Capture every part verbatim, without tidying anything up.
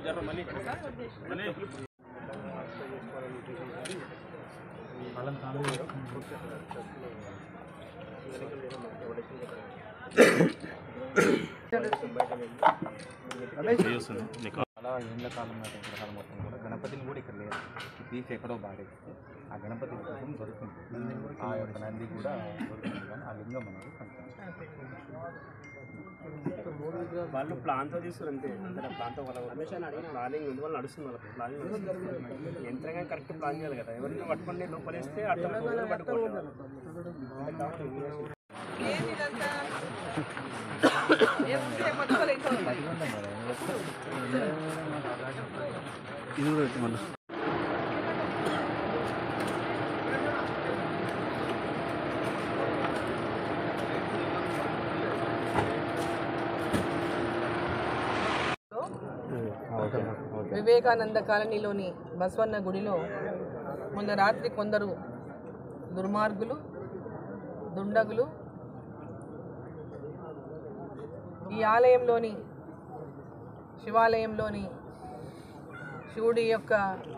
చాలా ఏళ్ళ కాలం గ్రహాలు మొత్తం కూడా గణపతిని కూడా ఇక్కడ లేదు, తీసి ఎక్కడో బాడేస్తే ఆ గణపతి విగ్రహం దొరుకుతుంది. ఆ యొక్క నంది కూడా దొరుకుతుంది, కానీ ఆ లింగం అనేది వాళ్ళు ప్లాన్తో తీసుకుని అంతే ప్లాన్తో వాళ్ళ రమేష్ అని అడిగిన ప్లానింగ్ ఉంది, వాళ్ళు నడుస్తుంది వాళ్ళకి ప్లానింగ్ యంత్రంగా కరెక్ట్ ప్లాన్ చేయాలి కదా. ఎవరిని పట్టుకొని లోపలేస్తే అర్థం పట్టుకోవాలి. ఇది కూడా మన వివేకానంద కాలనీలోని బసవన్న గుడిలో మొన్న రాత్రి కొందరు దుర్మార్గులు దుండగులు ఈ ఆలయంలోని శివాలయంలోని శివుడి యొక్క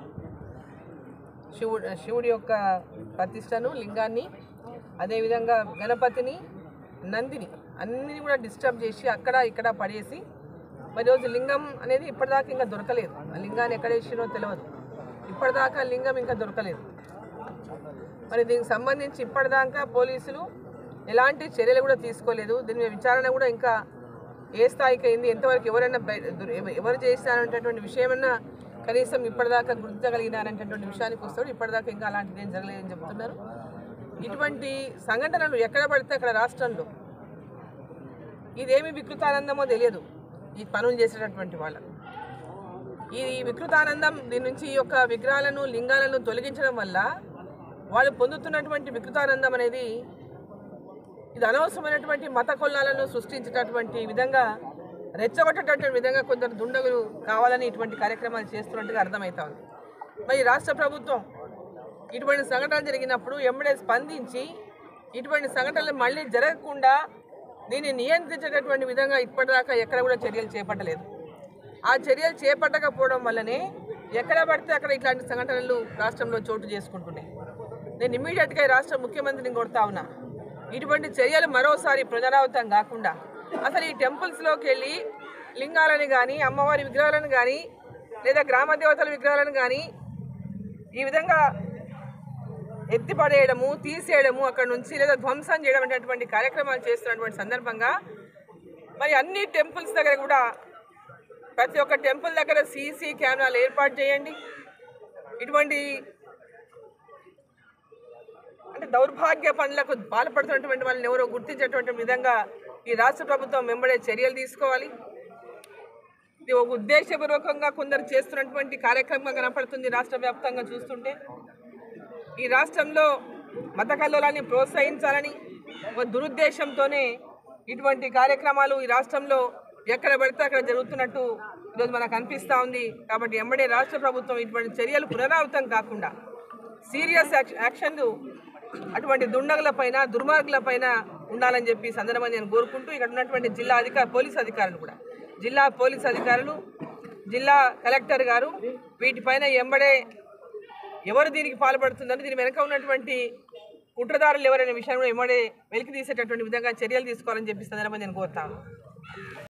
శివుడు శివుడి యొక్క ప్రతిష్టను లింగాన్ని అదేవిధంగా గణపతిని నందిని అన్నీ కూడా డిస్టర్బ్ చేసి అక్కడ ఇక్కడ పడేసి మరి రోజు లింగం అనేది ఇప్పటిదాకా ఇంకా దొరకలేదు. ఆ లింగాన్ని ఎక్కడ వేసినో తెలియదు, ఇప్పటిదాకా లింగం ఇంకా దొరకలేదు. మరి దీనికి సంబంధించి ఇప్పటిదాకా పోలీసులు ఎలాంటి చర్యలు కూడా తీసుకోలేదు. దీని మీద విచారణ కూడా ఇంకా ఏ స్థాయికి అయింది, ఎంతవరకు ఎవరైనా ఎవరు చేసినారనేటటువంటి విషయమన్నా కనీసం ఇప్పటిదాకా గుర్తించగలిగినారనేటటువంటి విషయానికి వస్తాడు. ఇప్పటిదాకా ఇంకా అలాంటిది ఏం జరగలేదని చెబుతున్నారు. ఇటువంటి సంఘటనలు ఎక్కడ పడితే అక్కడ రాష్ట్రంలో ఇదేమి వికృతానందమో తెలియదు ఈ పనులు చేసేటటువంటి వాళ్ళకు. ఈ వికృతానందం దీని నుంచి ఈ యొక్క విగ్రహాలను లింగాలను తొలగించడం వల్ల వాళ్ళు పొందుతున్నటువంటి వికృతానందం అనేది ఇది అనవసరమైనటువంటి మత కొల్లాలను సృష్టించేటటువంటి విధంగా రెచ్చగొట్టేటటువంటి విధంగా కొందరు దుండగులు కావాలని ఇటువంటి కార్యక్రమాలు చేస్తున్నట్టుగా అర్థమవుతా ఉంది. మరి రాష్ట్ర ప్రభుత్వం ఇటువంటి సంఘటనలు జరిగినప్పుడు ఎమ్మడే స్పందించి ఇటువంటి సంఘటనలు మళ్ళీ జరగకుండా దీన్ని నియంత్రించేటటువంటి విధంగా ఇప్పటిదాకా ఎక్కడ కూడా చర్యలు చేపట్టలేదు. ఆ చర్యలు చేపట్టకపోవడం వల్లనే ఎక్కడ పడితే అక్కడ ఇట్లాంటి సంఘటనలు రాష్ట్రంలో చోటు చేసుకుంటున్నాయి. నేను ఇమ్మీడియట్గా రాష్ట్ర ముఖ్యమంత్రిని కొడతా ఉన్నా, ఇటువంటి చర్యలు మరోసారి పునరావృతం కాకుండా అసలు ఈ టెంపుల్స్లోకి వెళ్ళి లింగాలను కానీ అమ్మవారి విగ్రహాలను కానీ లేదా గ్రామ దేవతల విగ్రహాలను కానీ ఈ విధంగా ఎత్తిపడేయడము తీసేయడము అక్కడ నుంచి లేదా ధ్వంసం చేయడం అనేటువంటి కార్యక్రమాలు చేస్తున్నటువంటి సందర్భంగా మరి అన్ని టెంపుల్స్ దగ్గర కూడా ప్రతి ఒక్క టెంపుల్ దగ్గర సీసీ కెమెరాలు ఏర్పాటు చేయండి. ఇటువంటి అంటే దౌర్భాగ్య పనులకు పాల్పడుతున్నటువంటి వాళ్ళని ఎవరో గుర్తించేటువంటి విధంగా ఈ రాష్ట్ర ప్రభుత్వం వెంబడే చర్యలు తీసుకోవాలి. ఇది ఒక ఉద్దేశపూర్వకంగా కొందరు చేస్తున్నటువంటి కార్యక్రమంగా కనపడుతుంది. రాష్ట్ర వ్యాప్తంగా చూస్తుంటే ఈ రాష్ట్రంలో మత కల్లోలాన్ని ప్రోత్సహించాలని ఒక దురుద్దేశంతోనే ఇటువంటి కార్యక్రమాలు ఈ రాష్ట్రంలో ఎక్కడ పడితే అక్కడ జరుగుతున్నట్టు ఈరోజు మనకు అనిపిస్తూ ఉంది. కాబట్టి ఎంబడే రాష్ట్ర ప్రభుత్వం ఇటువంటి చర్యలు పునరావృతం కాకుండా సీరియస్ యాక్షన్లు అటువంటి దుండగుల పైన దుర్మార్గుల పైన ఉండాలని చెప్పి సందర్భంగా నేను కోరుకుంటూ ఇక్కడ ఉన్నటువంటి జిల్లా అధికార పోలీస్ అధికారులు కూడా జిల్లా పోలీస్ అధికారులు జిల్లా కలెక్టర్ గారు వీటిపైన ఎంబడే ఎవరు దీనికి పాల్పడుతుందని దీని వెనక ఉన్నటువంటి కుట్రదారులు ఎవరైన విషయంలో ఎంబడే వెలికి తీసేటటువంటి విధంగా చర్యలు తీసుకోవాలని చెప్పి సందర్భంగా నేను కోరుతాను.